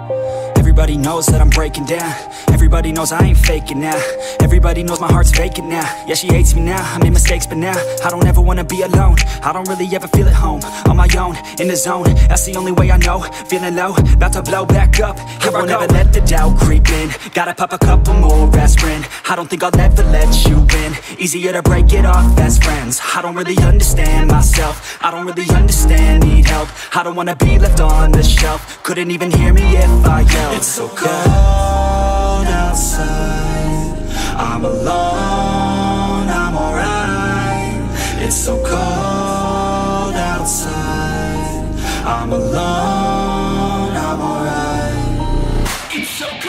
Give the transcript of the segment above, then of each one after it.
Everybody knows that I'm breaking down. Everybody knows I ain't faking now. Everybody knows my heart's vacant now. Yeah, she hates me now, I made mistakes but now I don't ever wanna be alone. I don't really ever feel at home. On my own, in the zone, that's the only way I know. Feeling low, about to blow back up. I won't ever let the doubt creep in. Gotta pop a couple more aspirin. I don't think I'll ever let you in. Easier to break it off as friends. I don't really understand myself. I don't really understand, need help. I don't wanna be left on the shelf. Couldn't even hear me if I yelled. It's so cold outside, I'm alone, I'm alright. It's so cold outside, I'm alone, I'm alright. It's so cold.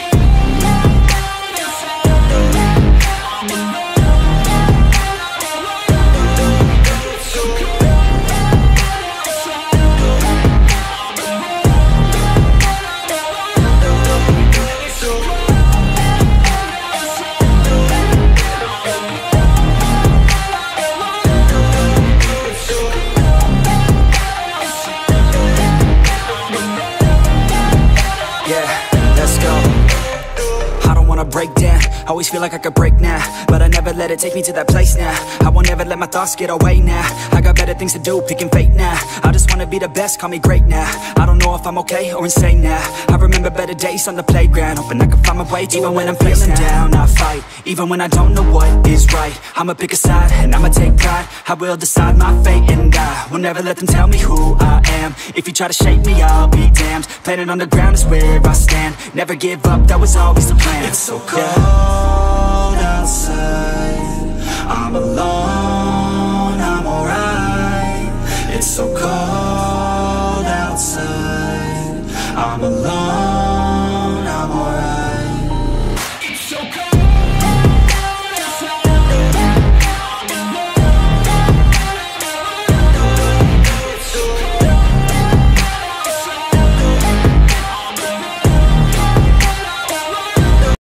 Break down, always feel like I could break now, but I never let it take me to that place now. I won't ever let my thoughts get away now. I got better things to do, picking fate now. I just wanna be the best, call me great now. I don't know if I'm okay or insane now. I remember better days on the playground, hoping I can find my way. Even when I'm feeling down, I fight. Even when I don't know what is right, I'ma pick a side and I'ma take pride. I will decide my fate and I will never let them tell me who I am. If you try to shape me, I'll be damned. Planet on the ground is where I stand. Never give up, that was always the plan. It's so cold outside, I'm alone, I'm alright. It's so cold outside, I'm alone.